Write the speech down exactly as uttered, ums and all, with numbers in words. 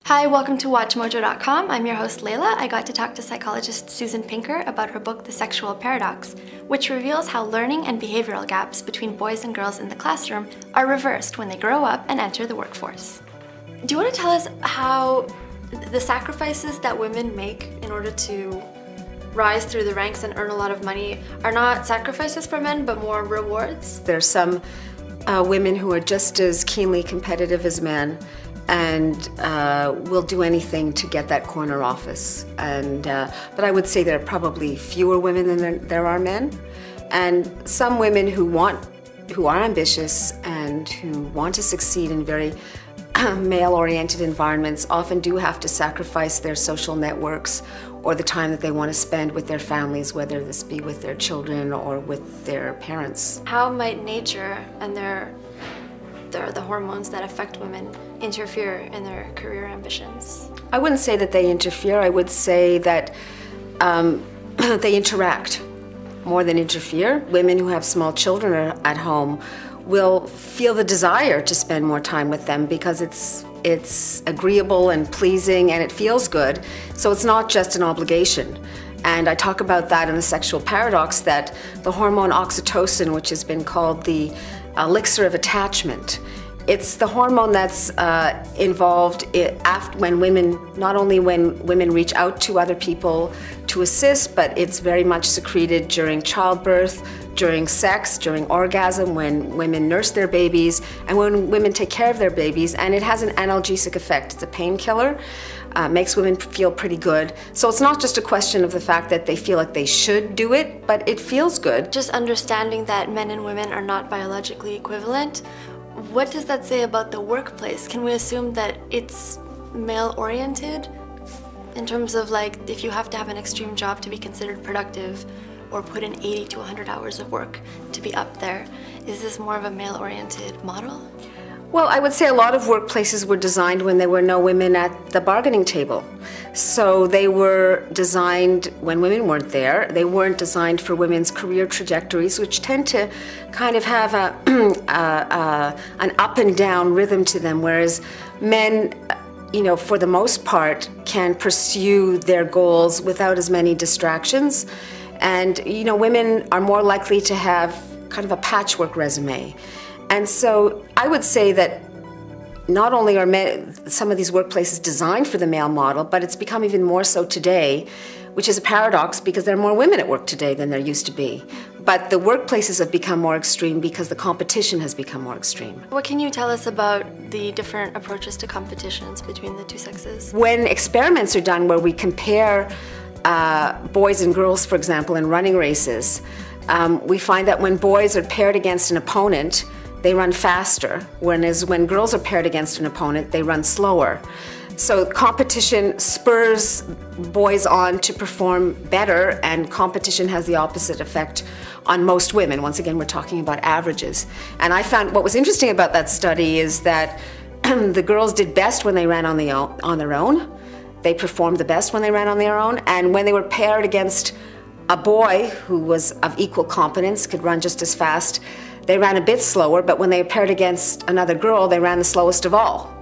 Hi, welcome to Watch Mojo dot com. I'm your host Layla. I got to talk to psychologist Susan Pinker about her book The Sexual Paradox, which reveals how learning and behavioral gaps between boys and girls in the classroom are reversed when they grow up and enter the workforce. Do you want to tell us how the sacrifices that women make in order to rise through the ranks and earn a lot of money are not sacrifices for men, but more rewards? There's some uh, women who are just as keenly competitive as men and uh, will do anything to get that corner office. And uh, but I would say there are probably fewer women than there, there are men, and some women who want, who are ambitious and who want to succeed in very male-oriented environments often do have to sacrifice their social networks or the time that they want to spend with their families, whether this be with their children or with their parents. How might nature and their, their the hormones that affect women interfere in their career ambitions? I wouldn't say that they interfere. I would say that um, they interact more than interfere. Women who have small children at home will feel the desire to spend more time with them because it's it's agreeable and pleasing and it feels good. So it's not just an obligation. And I talk about that in The Sexual Paradox, that the hormone oxytocin, which has been called the elixir of attachment, it's the hormone that's uh, involved after, when women, not only when women reach out to other people to assist, but it's very much secreted during childbirth, during sex, during orgasm, when women nurse their babies, and when women take care of their babies, and it has an analgesic effect. It's a painkiller, uh, makes women feel pretty good. So it's not just a question of the fact that they feel like they should do it, but it feels good. Just understanding that men and women are not biologically equivalent, what does that say about the workplace? Can we assume that it's male-oriented in terms of, like, if you have to have an extreme job to be considered productive or put in eighty to one hundred hours of work to be up there? Is this more of a male-oriented model? Well, I would say a lot of workplaces were designed when there were no women at the bargaining table. So they were designed when women weren't there. They weren't designed for women's career trajectories, which tend to kind of have a, uh, uh, an up and down rhythm to them, whereas men, you know, for the most part, can pursue their goals without as many distractions. And, you know, women are more likely to have kind of a patchwork resume. And so I would say that not only are men, some of these workplaces designed for the male model, but it's become even more so today, which is a paradox because there are more women at work today than there used to be. But the workplaces have become more extreme because the competition has become more extreme. What can you tell us about the different approaches to competitions between the two sexes? When experiments are done where we compare uh, boys and girls, for example, in running races, um, we find that when boys are paired against an opponent, they run faster, whereas when girls are paired against an opponent, they run slower. So competition spurs boys on to perform better, and competition has the opposite effect on most women. Once again, we're talking about averages. And I found what was interesting about that study is that the girls did best when they ran on, the, on their own. They performed the best when they ran on their own, and when they were paired against a boy who was of equal competence, could run just as fast, they ran a bit slower, but when they were paired against another girl, they ran the slowest of all.